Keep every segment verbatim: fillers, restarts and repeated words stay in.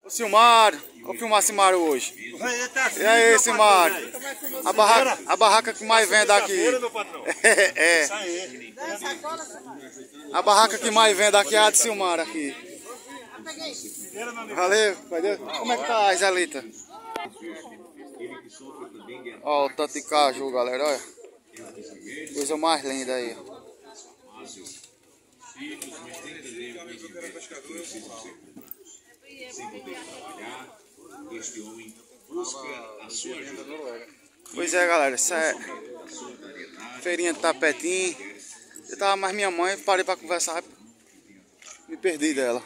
O Silmário, vou filmar Silmário hoje. E aí, Silmário? A barraca, a barraca que mais vende aqui. É, é. A barraca que mais vende aqui é a de Silmário aqui. Valeu, valeu. Como é que tá a Zelita? Ó, o tanto de caju, galera, olha. Coisa mais linda aí. Pois é, galera, essa é feirinha de Tapetim. Eu tava mais minha mãe, parei pra conversar, me perdi dela.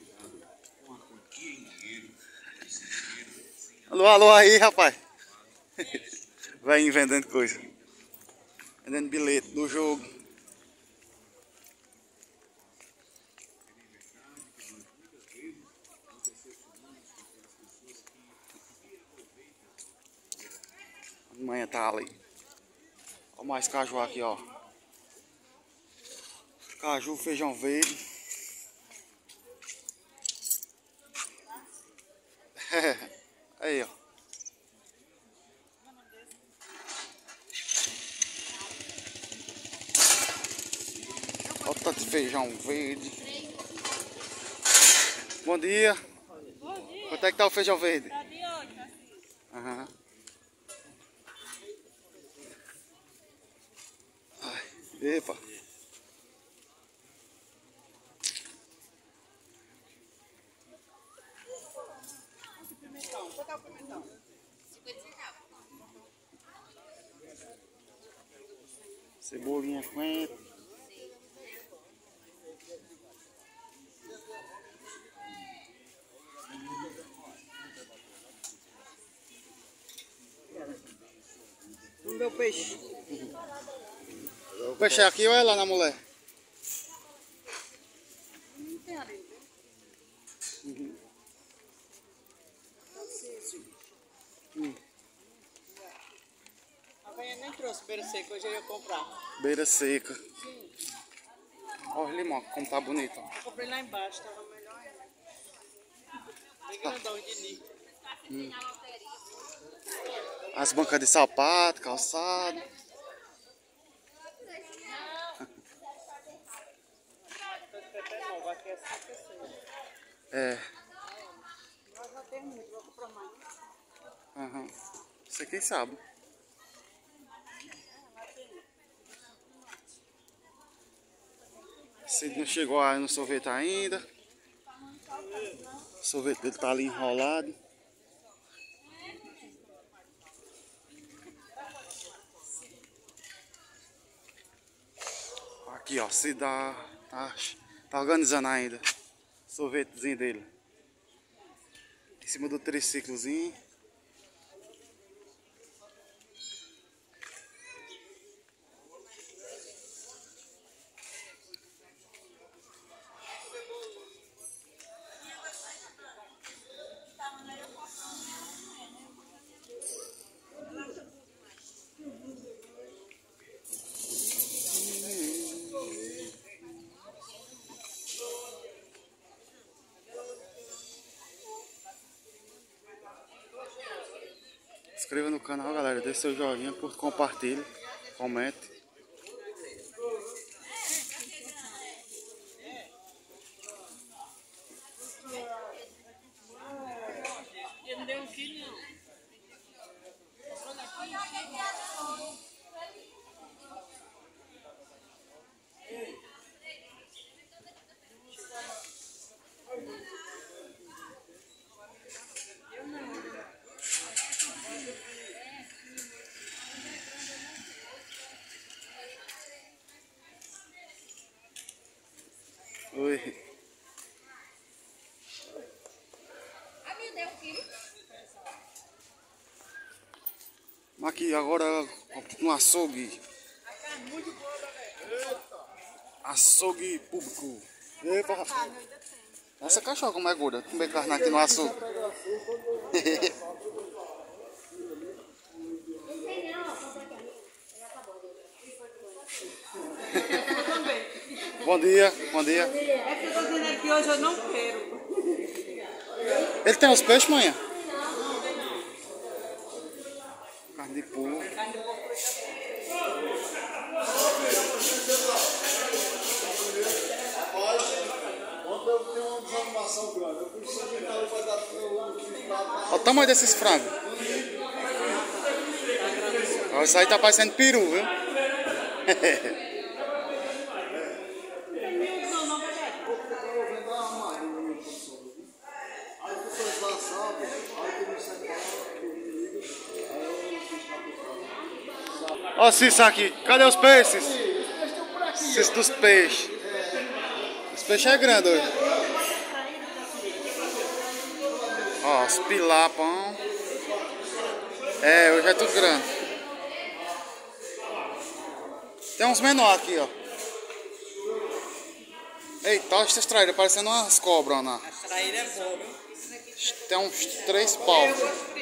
Alô, alô aí, rapaz. Vai vendendo coisa. Vendendo bilhete do jogo. Amanhã tá ali. Olha mais caju aqui, ó. Caju, feijão verde. Aí, ó. Olha o tanto de feijão verde. Bom dia. Bom dia. Quanto é que tá o feijão verde? Tá de hoje, tá assim. Aham. Ai, epa. Pimentão, quanto é o pimentão? cinquenta centavos. Cebolinha cinquenta. No meu peixe. O peixe é aqui ou é lá na mulher? Não tem ali, viu? Uhum. Hum. A venha nem trouxe beira seca, hoje eu ia comprar. Beira seca. Sim. Olha o limão, como tá bonito. Eu comprei lá embaixo, tava melhor ainda. Bem grandão de nível. Hum. As bancas de sapato, calçado. É. Nós já temos muito, vou comprar mais. Aham. Você quem sabe. Cid não chegou aí no sorvete ainda. O sorvete dele tá ali enrolado. Aqui, ó, Cid tá, tá, tá organizando ainda o sorvetezinho dele. Em cima do triciclozinho. Se inscreva no canal, galera, deixe seu joinha, curta, compartilhe, comente. Eu não dei um quilo, não. Oi. Aqui agora no açougue. Açougue público. Epa. Essa cachorra como é gorda. Comer carne aqui no açougue. Bom dia, bom dia. É que eu tô dizendo que hoje eu não quero. Ele tem os peixes, manhã? Carne de porco. Olha o tamanho desses frangos. Olha, isso aí tá parecendo peru, viu? Ó, Cícero aqui. Cadê os peixes? Cícero dos peixes. Os peixes é grande hoje. Ó, os pilapão. É, hoje é tudo grande. Tem uns menores aqui, ó. Eita, olha essas traíras, parecendo umas cobras, né? As traíras é boa, viu? Tem uns três paus.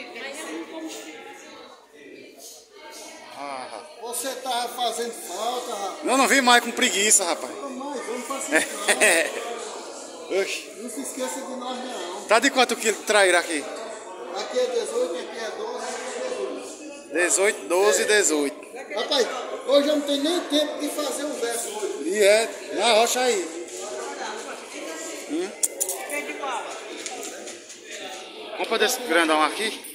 Ah, Você tá fazendo falta, rapaz. eu não vi mais com preguiça, rapaz. Mas vamos fazer falta. Oxi. Não se esqueça de nós, não. Tá de quanto quilo de traíra aqui? Aqui é dezoito, aqui é doze, aqui é dezoito. dezoito, doze e dezoito. Rapaz, hoje eu não tenho nem tempo de fazer um verso hoje. E é, na rocha aí. Hum? Vamos pra desse grandão aqui.